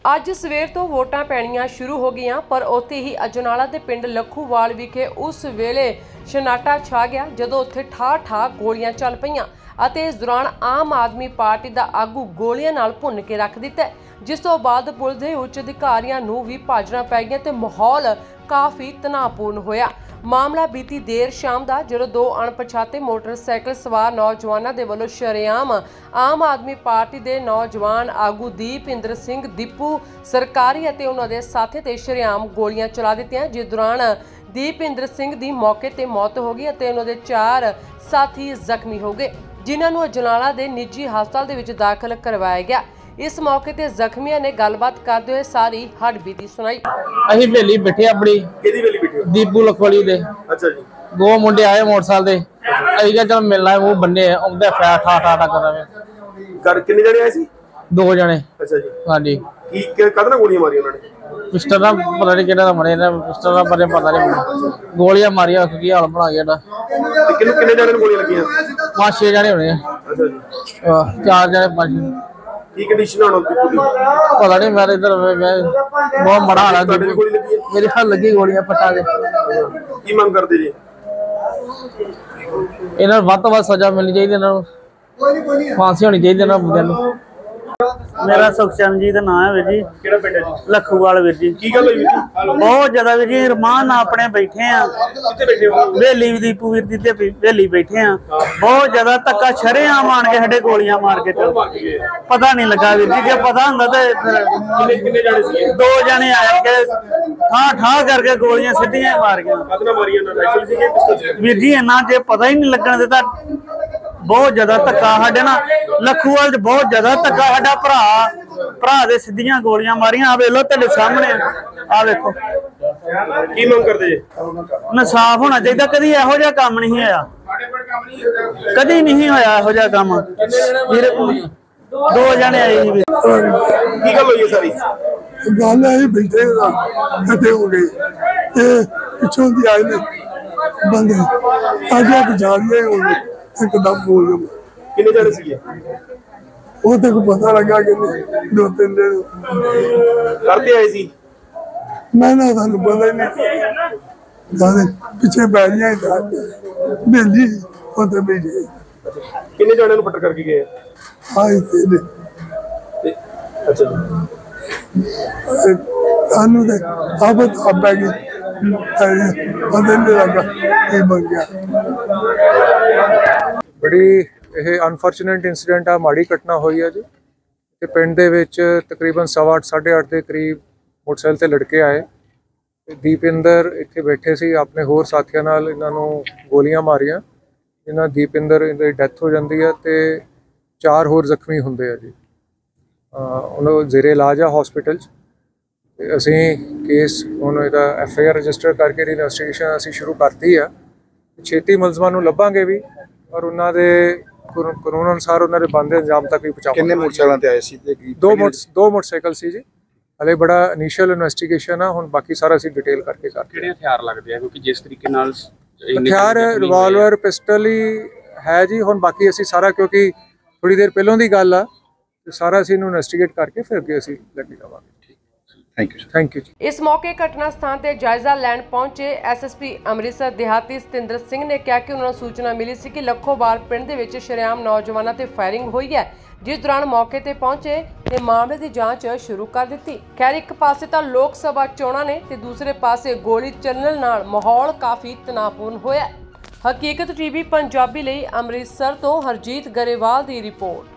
ਅੱਜ ਸਵੇਰ ਤੋਂ ਵੋਟਾਂ ਪੈਣੀਆਂ शुरू हो गईਆਂ पर ਉੱਥੇ ही ਅਜਨਾਲਾ ਦੇ ਪਿੰਡ ਲੱਖੂਵਾਲ ਵਿਖੇ ਉਸ ਵੇਲੇ ਸ਼ਨਾਟਾ ਛਾ ਗਿਆ ਜਦੋਂ ਉੱਥੇ ਠਾ ਗੋਲੀਆਂ ਚੱਲ ਪਈਆਂ ਅਤੇ ਇਸ ਦੌਰਾਨ ਆਮ ਆਦਮੀ ਪਾर्टी ਦਾ ਆਗੂ ਗੋਲੀਆਂ ਨਾਲ ਭੁੰਨ ਕੇ ਰੱਖ ਦਿੱਤਾ, जिस तो बाद पुलिस के उच्च अधिकारियों नूं भी भाजना पै गया ते माहौल काफ़ी तनावपूर्ण होया। मामला बीती देर शाम का जो दो अणपछाते मोटरसाइकिल सवार नौजवानों के वलों शरेआम आम आदमी पार्टी के नौजवान आगू दीपिंदर सिंह दीपू सरकारी और उन्होंने साथियों ते शरेआम गोलियां चला दित्तियां, जिस दौरान दीपिंदर सिंह की मौके पर मौत हो गई और उन्होंने 4 साथी जख्मी हो गए, जिन्होंने अजनाला के निजी हस्पताल के विच दाखिल करवाया गया। इस मौके ते जख्मियों ने गलबात करते हुए सारी हड़बीती सुनाई। ਅਸੀਂ बेली बैठे अपनी ਕਿਹਦੀ ਵੇਲੀ ਬੈਠੇ ਹੋ? दीपू लखवाली दे ਅੱਛਾ ਜੀ। दो मुंडे आए मोटरसाइकिल दे, ਅਸੀਂ ਕਿਹਾ ਚਲ ਮਿਲਣਾ है, वो बन्ने आउंदे फैर ठा कर रहे। ਘਰ ਕਿੰਨੇ ਜਣੇ ਆਏ ਸੀ? 2 जने। ਅੱਛਾ ਜੀ। ਹਾਂਜੀ। ਕੀ ਕਦ ਨਾਲ ਗੋਲੀਆਂ ਮਾਰੀਆਂ ਉਹਨਾਂ ਨੇ? ਪਿਸਟਲ ਨਾਲ ਪਤਾ ਨਹੀਂ ਕਿਹੜਾ ਦਾ ਮਰੇ ਨੇ, ਪਿਸਟਲ ਨਾਲ ਬਾਰੇ ਪਤਾ ਨਹੀਂ, ਗੋਲੀਆਂ ਮਾਰੀਆਂ ਕੀ ਹਾਲ ਬਣਾ ਗਿਆ ਇਹਦਾ। ਤੇ ਕਿੰਨੇ ਜਣੇ ਨੂੰ ਗੋਲੀਆਂ ਲੱਗੀਆਂ? 5-6 ਜਣੇ ਹੋਣੇ ਆ। ਅੱਛਾ ਜੀ। 4 ਜਣੇ 5। ਕੀ ਕੰਡੀਸ਼ਨ ਹੋਣ ਦੀ ਪੂਰੀ? ਪਤਾ ਨਹੀਂ, ਮੈਂ ਇਧਰ ਬਹੁਤ ਮਾੜਾ ਹਾਲ ਹੈ। ਤੁਹਾਡੇ ਵੀ ਗੋਲੀ ਲੱਗੀ ਹੈ? ਮੇਰੇ ਹੱਥ ਲੱਗੀ ਗੋਲੀਆਂ ਪੱਟਾਂ ਦੇ। ਕੀ ਮੰਗ ਕਰਦੇ ਜੀ? ਇਹਨਾਂ ਨੂੰ ਵੱਧ ਤੋਂ ਵੱਧ ਸਜ਼ਾ ਮਿਲਣੀ ਚਾਹੀਦੀ, ਇਹਨਾਂ ਨੂੰ ਫਾਂਸੀ ਹੋਣੀ ਚਾਹੀਦੀ ਇਹਨਾਂ ਬੰਦਿਆਂ ਨੂੰ। मेरा सुखचंद नाम है वीर जी। ਕਿਹੜਾ ਪਿੰਡ ਹੈ ਜੀ? लखूवाल वीर जी। ਕੀ ਗੱਲ ਹੋਈ ਵੀਰ ਜੀ? बहुत ज्यादा वीर जी, रमान अपने बैठे हैं, ਕਿੱਥੇ ਬੈਠੇ ਹੋ? बेली दीपू वीर जी ते बेली बैठे हैं। बहुत ज्यादा धक्का शरेआम आण के साडे गोलियां मार के चल पता नहीं लगा वीर जी, जे पता हुंदा ते ਕਿੰਨੇ ਜਾਣੇ ਸੀਗੇ? 2 जने आए के ठा करके गोलियां सीधियां मार गए। ਕਦ ਨਾਲ ਮਾਰੀਆਂ ਉਹਨਾਂ? ਰਾਈਫਲ ਸੀਗੇ ਪਿਸਤਲ ਸੀ? वीर जी इन्ना जे पता ही नहीं लगन दिता, बहुत ज्यादा धक्का साडे ना लखूवाल च, बहुत ज्यादा धक्का। साडा भरा दे सीधियां गोलियां मारियां, आ वेख लो तेरे सामने, आ देखो। ਕੀ ਮੰਗ ਕਰਦੇ ਜੀ? इंसाफ होना चाहिए, कदी इहो जिहा काम नहीं होया, कदी नहीं होया इहो जिहा काम। 2 जने आए जी। ਕੀ ਗੱਲ ਹੋਈ ਹੈ ਸਾਰੀ? गल है बैठे कटे हो गए, पिछों दी आए ने बंदे आगे जान गए हो गए, एकदम बोल गए। ਕਿੰਨੇ ਜਾਣੇ ਸੀਗੇ? वो तक पता लगा कि 2-3 दिन ਕਰਦੇ ਆਏ ਸੀ? मैं ना सानू पता ही नहीं, पिछे बैठिया बेली उते बैठे ਕਿੰਨੇ ਜਾਣਿਆਂ ਨੂੰ ਫੱਟਰ ਕਰਕੇ ਗਏ? आई थे ਅੱਛਾ ਜੀ। सानू तो आप पै गई, पता नहीं लगा की बन गया। बड़ी ਇਹ ਅਨਫੋਰਚੂਨੇਟ ਇਨਸੀਡੈਂਟ ਆ, ਮਾੜੀ ਘਟਨਾ ਹੋਈ ਹੈ ਜੀ। ਤੇ ਪਿੰਡ ਦੇ ਵਿੱਚ ਤਕਰੀਬਨ 8:15 8:30 ਦੇ ਕਰੀਬ ਮੋਟਰਸਾਈਕਲ ਤੇ ਲੜਕੇ ਆਏ। ਦੀਪਿੰਦਰ ਇੱਥੇ ਬੈਠੇ ਸੀ ਆਪਣੇ ਹੋਰ ਸਾਥੀਆਂ ਨਾਲ, ਇਹਨਾਂ ਨੂੰ ਗੋਲੀਆਂ ਮਾਰੀਆਂ, ਇਹਨਾਂ ਦੀਪਿੰਦਰ ਦੀ ਡੈਥ ਹੋ ਜਾਂਦੀ ਹੈ ਤੇ 4 ਹੋਰ ਜ਼ਖਮੀ ਹੁੰਦੇ ਆ ਜੀ। ਉਹਨਾਂ ਨੂੰ ਜ਼ੇਰੇ ਇਲਾਜ ਆ ਹਸਪੀਟਲ 'ਚ। ਤੇ ਅਸੀਂ ਕੇਸ ਹੁਣ ਇਹਦਾ FIR ਰਜਿਸਟਰ ਕਰਕੇ ਇਨਵੈਸਟੀਗੇਸ਼ਨ ਅਸੀਂ ਸ਼ੁਰੂ ਕਰਤੀ ਆ। ਛੇਤੀ ਮੁਲਜ਼ਮਾਂ ਨੂੰ ਲੱਭਾਂਗੇ ਵੀ ਔਰ ਉਹਨਾਂ ਦੇ ਕਾਨੂੰਨ ਅਨੁਸਾਰ ਉਹਨਾਂ ਦੇ ਬੰਦੇ ਅੰਜਾਮ ਤੱਕ ਵੀ ਪਹੁੰਚਾਵਾਂਗੇ। ਕਿੰਨੇ ਮੋਟਰਸਾਈਕਲਾਂ ਤੇ ਆਏ ਸੀ? ਤੇ 2 ਮੋਟਰਸਾਈਕਲ ਸੀ ਜੀ। ਹਲੇ ਬੜਾ ਇਨੀਸ਼ੀਅਲ ਇਨਵੈਸਟੀਗੇਸ਼ਨ ਆ, ਹੁਣ ਬਾਕੀ ਸਾਰਾ ਅਸੀਂ ਡਿਟੇਲ ਕਰਕੇ ਕਰਦੇ। ਕਿਹੜੇ ਹਥਿਆਰ ਲੱਗਦੇ ਆ? ਕਿਉਂਕਿ ਜਿਸ ਤਰੀਕੇ ਨਾਲ ਹਥਿਆਰ ਰਿਵਾਲਵਰ ਪਿਸਟਲ ਹੀ ਹੈ ਜੀ। ਹੁਣ ਬਾਕੀ ਅਸੀਂ ਸਾਰਾ, ਕਿਉਂਕਿ ਥੋੜੀ ਦੇਰ ਪਹਿਲਾਂ ਦੀ ਗੱਲ ਆ, ਤੇ ਸਾਰਾ ਅਸੀਂ ਇਹਨੂੰ ਇਨਵੈਸਟੀਗੇਟ ਕਰਕੇ ਫਿਰ ਅੱਗੇ ਅਸੀਂ ਲੱਗੇ ਜਾਵਾਂਗੇ। Thank you. इस मौके घटना स्थान से जायजा लैन पहुंचे SSP अमृतसर देहाती सतिंदर सिंह ने कहा कि उन्होंने सूचना मिली सी कि लखोवाल पिंड दे विच शरेआम नौजवानों ते फायरिंग हुई है, जिस दौरान मौके ते पहुंचे ते मामले की जांच शुरू कर दी। खैर, एक पासे तां लोक सभा चोणां ने ते दूसरे पासे गोली चलण नाल माहौल काफ़ी तनावपूर्ण होया। हकीकत TV पंजाबी लई अमृतसर तो हरजीत गरेवाल की रिपोर्ट।